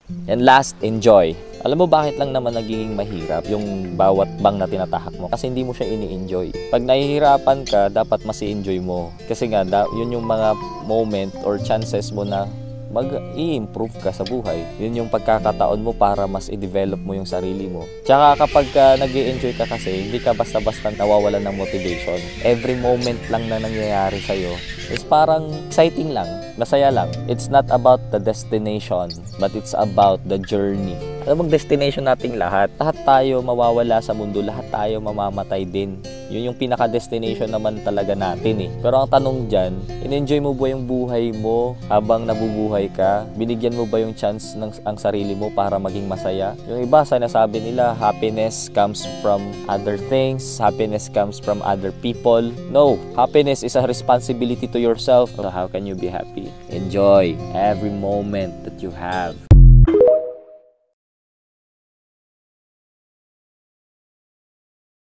And last, enjoy. Alam mo bakit lang naman nagiging mahirap yung bawat bang na tinatahak mo? Kasi hindi mo siya ini-enjoy. Pag nahihirapan ka, dapat mas i-enjoy mo. Kasi nga, yun yung mga moment or chances mo na mag-i-improve ka sa buhay. Yun yung pagkakataon mo para mas i-develop mo yung sarili mo. Tsaka kapag nag-i-enjoy ka kasi, hindi ka basta-basta nawawalan ng motivation. Every moment lang na nangyayari sa'yo is parang exciting lang, masaya lang. It's not about the destination, but it's about the journey. Alam mo, destination nating lahat. Lahat tayo mawawala sa mundo, lahat tayo mamamatay din. Yun yung pinaka-destination naman talaga natin eh. Pero ang tanong dyan, in-enjoy mo ba yung buhay mo habang nabubuhay ka? Binigyan mo ba yung chance ang sarili mo para maging masaya? Yung iba, sinasabi nila, happiness comes from other things, happiness comes from other people. No, happiness is a responsibility to yourself. So how can you be happy? Enjoy every moment that you have.